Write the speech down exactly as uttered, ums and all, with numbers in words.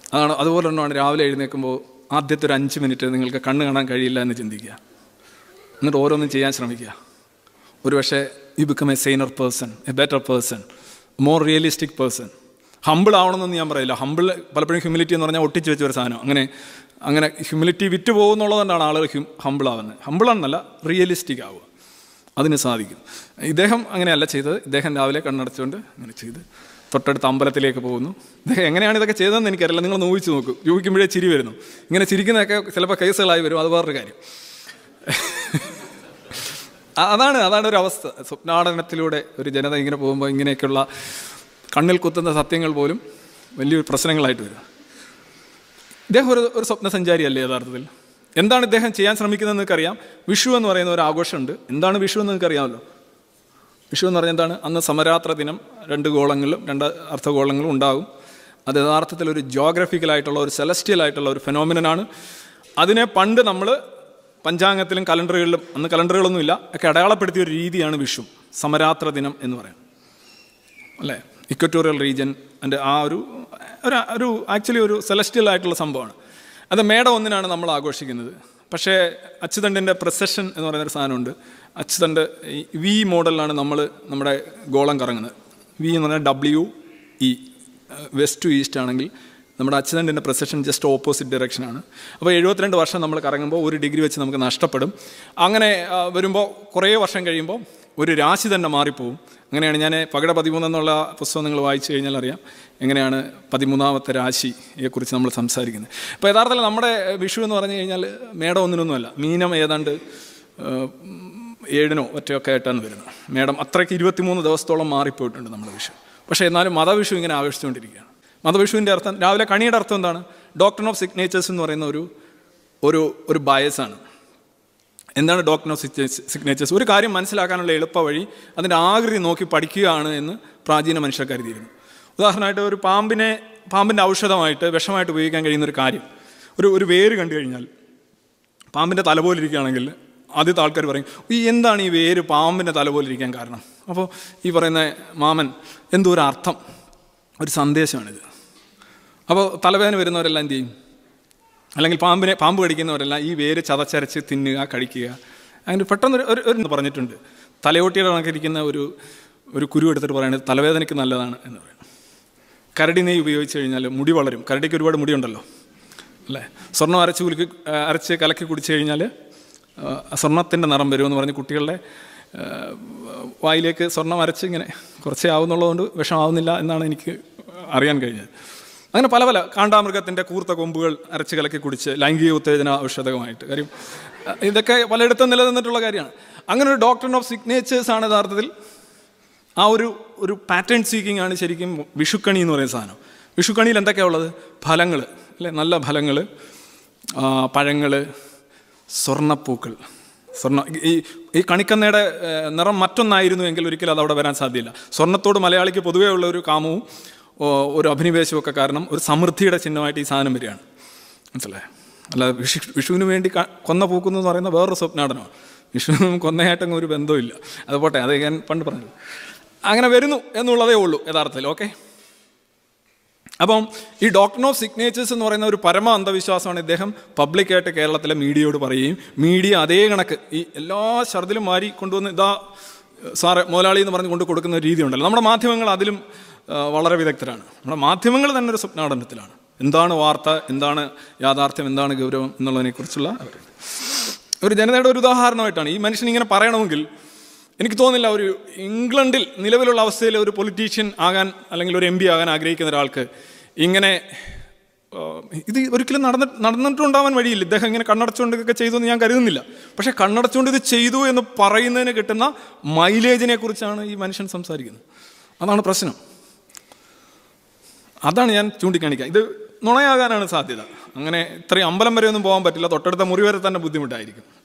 അതാണ്. അതുപോലെ തന്നെയാണ് രാവിലെ എഴുന്നേൽക്കുമ്പോൾ ആദ്യത്തെ ഒരു അഞ്ച് മിനിറ്റ് നിങ്ങൾക്ക് കണ്ണ് കാണാൻ കഴിയില്ല എന്ന് ചിന്തിക്കുക. എന്നിട്ട് ഓരോന്നും ചെയ്യാൻ ശ്രമിക്കുക. ഒരു പക്ഷേ you become a saner person, a better person, more realistic person. Humble ആവണമെന്നൊന്നും ഞാൻ പറയില്ല. ഹമ്പിൾ പലപ്പോഴും ഹ്യൂമിലിറ്റി എന്ന് പറഞ്ഞാൽ ഒട്ടിച്ച് വെച്ച ഒരു സാധനം. അങ്ങനെ അങ്ങനെ ഹ്യൂമിലിറ്റി വിറ്റ് പോകുന്നുള്ളതുകൊണ്ടാണ് ആളുകൾ ഹ്യൂ ഹമ്പിളാവുന്നത്. ഹമ്പിളാണെന്നല്ല, റിയലിസ്റ്റിക് ആവുക, അതിന് സാധിക്കും. ഇദ്ദേഹം അങ്ങനെയല്ല ചെയ്തത്. ഇദ്ദേഹം രാവിലെ കണ്ണടച്ചുകൊണ്ട് അങ്ങനെ ചെയ്ത് തൊട്ടടുത്ത അമ്പലത്തിലേക്ക് പോകുന്നു. ഇദ്ദേഹം എങ്ങനെയാണ് ഇതൊക്കെ ചെയ്തതെന്ന് എനിക്കറിയില്ല. നിങ്ങൾ ഊഹിച്ച് നോക്കും. യൂഹിക്കുമ്പോഴേ ചിരി വരുന്നു. ഇങ്ങനെ ചിരിക്കുന്നതൊക്കെ ചിലപ്പോൾ കേസുകളായി വരും. അത് വേറൊരു കാര്യം. അതാണ് അതാണ് ഒരു അവസ്ഥ. സ്വപ്നാടനത്തിലൂടെ ഒരു ജനത ഇങ്ങനെ പോകുമ്പോൾ ഇങ്ങനെയൊക്കെയുള്ള കണ്ണിൽ കുത്തുന്ന സത്യങ്ങൾ പോലും വലിയൊരു പ്രശ്നങ്ങളായിട്ട് വരും. ഇദ്ദേഹം ഒരു ഒരു സ്വപ്നസഞ്ചാരിയല്ലേ യഥാർത്ഥത്തിൽ? എന്താണ് ഇദ്ദേഹം ചെയ്യാൻ ശ്രമിക്കുന്നതെന്ന് നിങ്ങൾക്കറിയാം. വിഷു എന്ന് പറയുന്ന ഒരു ആഘോഷമുണ്ട്. എന്താണ് വിഷു എന്ന് നിങ്ങൾക്കറിയാമല്ലോ. വിഷു എന്ന് പറഞ്ഞാൽ എന്താണ്? അന്ന് സമരാത്ര ദിനം രണ്ട് ഗോളങ്ങളിലും രണ്ട് അർത്ഥഗോളങ്ങളും ഉണ്ടാകും. അത് യഥാർത്ഥത്തിൽ ഒരു ജോഗ്രഫിക്കലായിട്ടുള്ള ഒരു സെലസ്റ്റിയൽ ആയിട്ടുള്ള ഒരു ഫെനോമിനനാണ്. അതിനെ പണ്ട് നമ്മൾ പഞ്ചാംഗത്തിലും കലണ്ടറുകളിലും, അന്ന് കലണ്ടറുകളൊന്നുമില്ല, ഒക്കെ അടയാളപ്പെടുത്തിയ ഒരു രീതിയാണ് വിഷു, സമരാത്ര ദിനം എന്ന് പറയുന്നത് അല്ലേ. ഇക്വറ്റോറിയൽ റീജിയൻ എൻ്റെ ആ ഒരു ഒരു ആക്ച്വലി ഒരു സെലസ്റ്റിയൽ ആയിട്ടുള്ള സംഭവമാണ്. അത് മേടം ഒന്നിനാണ് നമ്മൾ ആഘോഷിക്കുന്നത്. പക്ഷേ അച്യുതണ്ടിൻ്റെ പ്രൊസഷൻ എന്ന് പറയുന്നൊരു സാധനമുണ്ട്. അച്യുതണ്ട് വി മോഡലിലാണ് നമ്മൾ നമ്മുടെ ഗോളം കറങ്ങുന്നത്. വി എന്ന് പറഞ്ഞാൽ W E, west to east ആണെങ്കിൽ നമ്മുടെ അച്യുതണ്ടിൻ്റെ പ്രൊസഷൻ ജസ്റ്റ് ഓപ്പോസിറ്റ് ഡയറക്ഷനാണ്. അപ്പോൾ എഴുപത്തിരണ്ട് വർഷം നമ്മൾ കറങ്ങുമ്പോൾ ഒരു ഡിഗ്രി വെച്ച് നമുക്ക് നഷ്ടപ്പെടും. അങ്ങനെ വരുമ്പോൾ കുറേ വർഷം കഴിയുമ്പോൾ ഒരു രാശി തന്നെ മാറിപ്പോവും. അങ്ങനെയാണ് ഞാൻ പകട പതിമൂന്ന് എന്നുള്ള പുസ്തകം നിങ്ങൾ വായിച്ചു കഴിഞ്ഞാൽ അറിയാം എങ്ങനെയാണ് പതിമൂന്നാമത്തെ രാശിയെക്കുറിച്ച് നമ്മൾ സംസാരിക്കുന്നത്. ഇപ്പോൾ യഥാർത്ഥത്തിൽ നമ്മുടെ വിഷു എന്ന് പറഞ്ഞു കഴിഞ്ഞാൽ മേടം ഒന്നിനൊന്നുമല്ല, മീനം ഏതാണ്ട് ഏഴിനോ ഒറ്റയൊക്കെ ആയിട്ടാണ് വരുന്നത്. മേടം അത്രയ്ക്ക് ഇരുപത്തിമൂന്ന് ദിവസത്തോളം മാറിപ്പോയിട്ടുണ്ട് നമ്മുടെ വിഷു. പക്ഷേ എന്നാലും മതവിഷു ഇങ്ങനെ ആഘോഷിച്ചുകൊണ്ടിരിക്കുകയാണ്. മതവിഷുവിൻ്റെ അർത്ഥം, രാവിലെ കണിയുടെ അർത്ഥം എന്താണ്? ഡോക്ട്രിൻ ഓഫ് സിഗ്നേച്ചേഴ്സ് എന്ന് പറയുന്ന ഒരു ഒരു ഒരു ബയസാണ്. എന്താണ് ഡോക്ട്രിൻ ഓഫ് സിഗ്നേച്ചേഴ്സ്? ഒരു കാര്യം മനസ്സിലാക്കാനുള്ള എളുപ്പ വഴി അതിൻ്റെ ആകൃതി നോക്കി പഠിക്കുകയാണ് എന്ന് പ്രാചീന മനുഷ്യർ കരുതിയിരുന്നു. ഉദാഹരണമായിട്ട് ഒരു പാമ്പിനെ പാമ്പിൻ്റെ ഔഷധമായിട്ട് വിഷമായിട്ട് ഉപയോഗിക്കാൻ കഴിയുന്ന ഒരു കാര്യം, ഒരു ഒരു വേര് കണ്ടു കഴിഞ്ഞാൽ പാമ്പിൻ്റെ തല പോലിരിക്കുകയാണെങ്കിൽ ആദ്യത്തെ ആൾക്കാർ പറയും, ഈ എന്താണ് ഈ വേര് പാമ്പിൻ്റെ തല പോലിരിക്കാൻ കാരണം? അപ്പോൾ ഈ പറയുന്ന മാമൻ എന്തോ ഒരു അർത്ഥം, ഒരു സന്ദേശമാണിത്. അപ്പോൾ തലവേദന വരുന്നവരെല്ലാം എന്ത് ചെയ്യും? അല്ലെങ്കിൽ പാമ്പിനെ പാമ്പ് കടിക്കുന്നവരെല്ലാം ഈ വേര് ചതച്ചരച്ച് തിന്നുക, കഴിക്കുക. അങ്ങനെ പെട്ടെന്ന് ഒരു ഒരു പറഞ്ഞിട്ടുണ്ട്, തലയോട്ടിയുടെ കണക്കിരിക്കുന്ന ഒരു ഒരു കുരു എടുത്തിട്ട് പറയുന്നത് തലവേദനയ്ക്ക് നല്ലതാണ് എന്ന് പറയും. കരടി നെയ്യ് ഉപയോഗിച്ച് കഴിഞ്ഞാൽ മുടി വളരും. കരടിക്ക് ഒരുപാട് മുടിയുണ്ടല്ലോ അല്ലേ. സ്വർണ്ണം അരച്ച് കുലുക്കി അരച്ച് കലക്കി കുടിച്ചു കഴിഞ്ഞാൽ സ്വർണ്ണത്തിൻ്റെ നിറം വരുമെന്ന് പറഞ്ഞ് കുട്ടികളുടെ വായിലേക്ക് സ്വർണ്ണം അരച്ച് ഇങ്ങനെ കുറച്ചേ ആവുന്നുള്ളതുകൊണ്ട് വിഷമാവുന്നില്ല എന്നാണ് എനിക്ക് അറിയാൻ കഴിഞ്ഞത്. അങ്ങനെ പല പല കാണ്ടാമൃഗത്തിൻ്റെ കൂർത്ത കൊമ്പുകൾ അരച്ച് കലക്കി കുടിച്ച് ലൈംഗിക ഉത്തേജന ഔഷധമായിട്ട്. കാര്യം ഇതൊക്കെ പലയിടത്തും നിലനിന്നിട്ടുള്ള കാര്യമാണ്. അങ്ങനെ ഒരു ഡോക്ട്രിൻ ഓഫ് സിഗ്നേച്ചേഴ്സ് ആണ് യഥാർത്ഥത്തിൽ. ആ ഒരു ഒരു പാറ്റേൺ സീക്കിംഗ് ആണ് ശരിക്കും വിഷുക്കണി എന്ന് പറയുന്ന സാധനം. വിഷുക്കണിയിൽ എന്തൊക്കെയാണ് ഉള്ളത്? ഫലങ്ങൾ അല്ലേ, നല്ല ഫലങ്ങൾ, പഴങ്ങൾ, സ്വർണ്ണപ്പൂക്കൾ. സ്വർണ്ണ ഈ ഈ കണിക്കണ്ണയുടെ നിറം മറ്റൊന്നായിരുന്നു എങ്കിൽ ഒരിക്കലും അത് അവിടെ വരാൻ സാധ്യമില്ല. സ്വർണ്ണത്തോട് മലയാളിക്ക് പൊതുവേ ഉള്ള ഒരു കാമവും ഒരു അഭിനിവേശമൊക്കെ കാരണം ഒരു സമൃദ്ധിയുടെ ചിഹ്നമായിട്ട് ഈ സാധനം വരികയാണ്. മനസ്സിലായോ? അല്ല വിഷു വിഷുവിന് വേണ്ടി കൊന്ന പൂക്കുന്നു എന്ന് പറയുന്ന വേറൊരു സ്വപ്നാടനമാണ്. വിഷുവിനും കൊന്നയായിട്ടങ്ങ് ഒരു ബന്ധമില്ല. അത് പോട്ടെ, അത് ഞാൻ പണ്ട് പറഞ്ഞത്. അങ്ങനെ വരുന്നു എന്നുള്ളതേ ഉള്ളൂ യഥാർത്ഥത്തിൽ. ഓക്കെ, അപ്പം ഈ ഡോക്ട്രിൻ ഓഫ് സിഗ്നേച്ചേഴ്സ് എന്ന് പറയുന്ന ഒരു പരമ അന്ധവിശ്വാസമാണ് ഇദ്ദേഹം പബ്ലിക്കായിട്ട് കേരളത്തിലെ മീഡിയയോട് പറയുകയും മീഡിയ അതേ കണക്ക് ഈ എല്ലാ ഷർദിലും മാറി കൊണ്ടുവന്ന് ഇതാ സാറ് മുതലാളി എന്ന് പറഞ്ഞ് കൊണ്ട് കൊടുക്കുന്ന ഒരു രീതി ഉണ്ടല്ലോ. നമ്മുടെ മാധ്യമങ്ങൾ അതിലും വളരെ വിദഗ്ധരാണ്. നമ്മുടെ മാധ്യമങ്ങൾ തന്നെ ഒരു സ്വപ്നാടനത്തിലാണ്. എന്താണ് വാർത്ത, എന്താണ് യാഥാർത്ഥ്യം, എന്താണ് ഗൗരവം എന്നുള്ളതിനെക്കുറിച്ചുള്ള ഒരു ജനതയുടെ ഒരു ഉദാഹരണമായിട്ടാണ്. ഈ മനുഷ്യൻ ഇങ്ങനെ പറയണമെങ്കിൽ എനിക്ക് തോന്നുന്നില്ല ഒരു ഇംഗ്ലണ്ടിൽ നിലവിലുള്ള അവസ്ഥയിൽ ഒരു പൊളിറ്റീഷ്യൻ ആകാൻ അല്ലെങ്കിൽ ഒരു എം പി ആകാൻ ആഗ്രഹിക്കുന്ന ഒരാൾക്ക് ഇങ്ങനെ ഇത് ഒരിക്കലും നടന്ന നടന്നിട്ടുണ്ടാവാൻ വഴിയില്ല. ഇദ്ദേഹം ഇങ്ങനെ കണ്ണടച്ചുകൊണ്ടൊക്കെ ചെയ്തു എന്ന് ഞാൻ കരുതുന്നില്ല. പക്ഷേ കണ്ണടച്ചുകൊണ്ട് ഇത് ചെയ്തു എന്ന് പറയുന്നതിന് കിട്ടുന്ന മൈലേജിനെ കുറിച്ചാണ് ഈ മനുഷ്യൻ സംസാരിക്കുന്നത്. അതാണ് പ്രശ്നം. അതാണ് ഞാൻ ചൂണ്ടിക്കാണിക്കുക. ഇത് നുണയാകാനാണ് സാധ്യത. അങ്ങനെ ഇത്രയും അമ്പലം വരെ ഒന്നും പോകാൻ പറ്റില്ല. തൊട്ടടുത്ത മുറി വരെ തന്നെ ബുദ്ധിമുട്ടായിരിക്കും.